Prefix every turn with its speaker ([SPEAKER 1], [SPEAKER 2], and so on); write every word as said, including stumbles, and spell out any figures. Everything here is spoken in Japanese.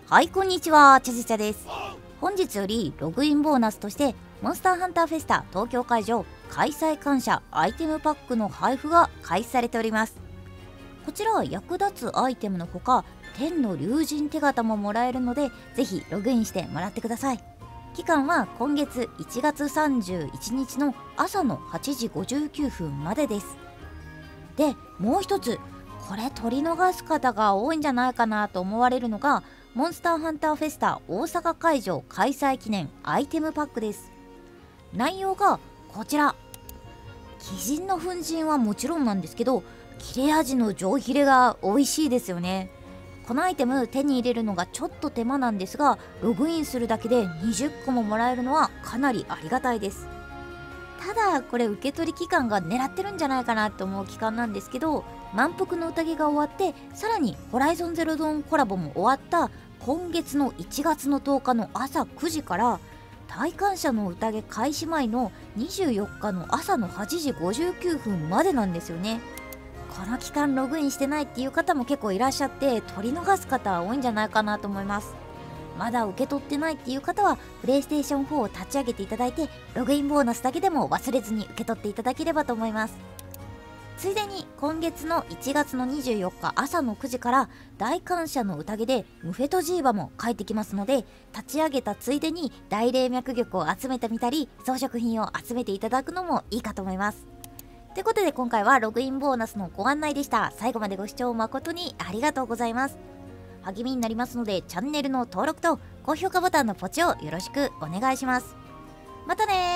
[SPEAKER 1] はい、こんにちは、ちゃちゃちゃです。本日よりログインボーナスとしてモンスターハンターフェスタ東京会場開催感謝アイテムパックの配布が開始されております。こちら役立つアイテムのほか天の竜神手形ももらえるので、ぜひログインしてもらってください。期間は今月いちがつさんじゅういちにちの朝のはちじごじゅうきゅうふんまでです。で、もう一つ、これ取り逃す方が多いんじゃないかなと思われるのがモンスターハンターフェスタ大阪会場開催記念アイテムパックです。内容がこちら。鬼人の粉塵はもちろんなんですけど、切れ味の上ヒレが美味しいですよね。このアイテム手に入れるのがちょっと手間なんですが、ログインするだけでにじゅっこももらえるのはかなりありがたいです。ただこれ受け取り期間が狙ってるんじゃないかなと思う期間なんですけど、満腹の宴が終わってさらにホライゾンゼロゾーンコラボも終わった今月のいちがつのとおかの朝くじから大感謝の宴開始前のにじゅうよっかの朝のはちじごじゅうきゅうふんまでなんですよね。この期間ログインしてないっていう方も結構いらっしゃって、取り逃す方は多いんじゃないかなと思います。まだ受け取ってないっていう方はプレイステーションフォーを立ち上げていただいて、ログインボーナスだけでも忘れずに受け取っていただければと思います。ついでに今月のいちがつのにじゅうよっか朝のくじから大感謝の宴でムフェトジーバも帰ってきますので、立ち上げたついでに大霊脈玉を集めてみたり装飾品を集めていただくのもいいかと思います。ということで今回はログインボーナスのご案内でした。最後までご視聴誠にありがとうございます。励みになりますのでチャンネルの登録と高評価ボタンのポチをよろしくお願いします。またねー。